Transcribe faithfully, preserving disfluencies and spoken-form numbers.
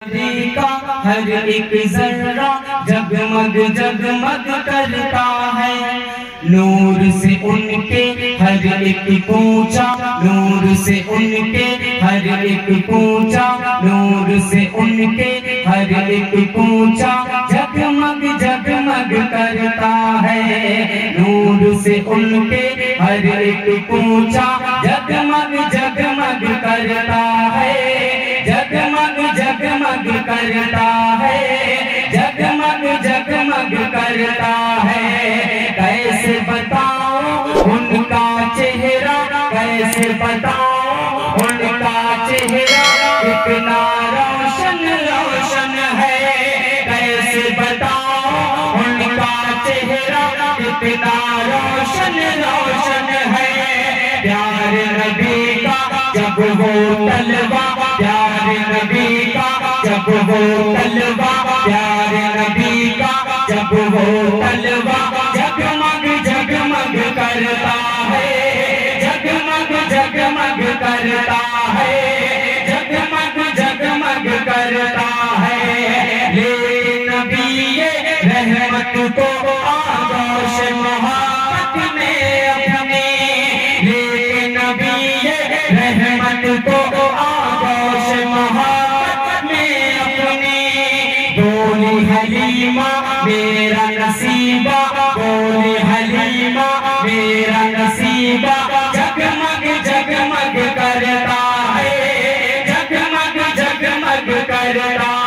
का हर एक जर्रा जगमग जगमग करता है। नूर से उनके हर एक कूचा, नूर से उनके हर एक कूचा, नूर से उनके हर एक कूचा जगमग जगमग करता है। नूर से उनके हर एक कूचा जगमग जगमग करता है। जगमग जगमग करता है, जगमग जगमग करता है। कैसे बताओ उनका चेहरा, कैसे बताओ उनका चेहरा कितना रोशन रोशन है। कैसे बताओ उनका चेहरा कितना रोशन रोशन है। प्यारे नबी का जब वो तलवा, प्यारे नबी का जब वो तलवा, प्यारे नबी का जब वो तलवा जगमग जगमग करता है। जगमग जगमग करता है, जगमग जगमग करता है। ले नबी रहमत को आगोश मोहब्बत में अपने, ले नबी रहमत को आगोश मोहब्बत में अपने। बोली हलीमा मेरा नसीबा, बोली हलीमा मेरा नसीबा जगमग जगमग करता है। जगमग जगमग करता